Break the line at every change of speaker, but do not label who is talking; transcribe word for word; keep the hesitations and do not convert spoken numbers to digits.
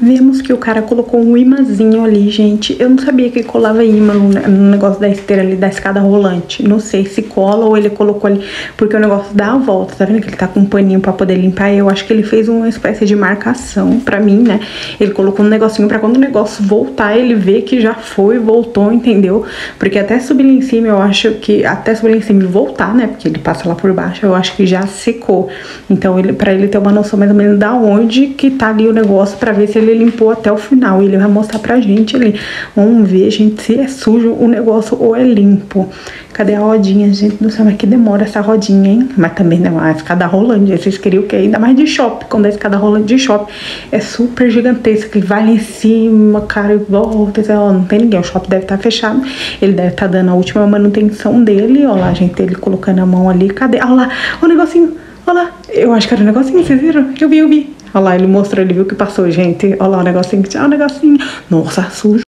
Vemos que o cara colocou um imãzinho ali, gente. Eu não sabia que colava imã no, no negócio da esteira ali, da escada rolante. Não sei se cola ou ele colocou ali, porque o negócio dá a volta. Tá vendo que ele tá com um paninho pra poder limpar? Eu acho que ele fez uma espécie de marcação pra mim, né? Ele colocou um negocinho pra quando o negócio voltar, ele ver que já foi, voltou, entendeu? Porque até subir lá em cima, eu acho que... Até subir lá em cima e voltar, né? Porque ele passa lá por baixo, eu acho que já secou. Então, ele, pra ele ter uma noção mais ou menos da onde que tá ali o negócio, pra ver se ele limpou até o final. E ele vai mostrar pra gente ali. Vamos ver, gente, se é sujo o negócio ou é limpo. Cadê a rodinha, gente? Não sei, mas que demora essa rodinha, hein? Mas também, né, a escada rolante. Vocês queriam o quê? Ainda mais de shopping. Quando a escada rolante de shopping é super gigantesca, que vai lá em cima, cara, e volta. Ó, não tem ninguém. O shopping deve estar fechado. Ele deve estar dando a última manutenção dele. Ó lá, gente, ele colocando a mão ali. Cadê? Olha lá, o negocinho. Olha lá. Eu acho que era o negocinho, vocês viram? Eu vi, eu vi. Olha lá, ele mostrou, ele viu que passou, gente. Olha lá o negocinho. Olha o negocinho. Nossa, sujo.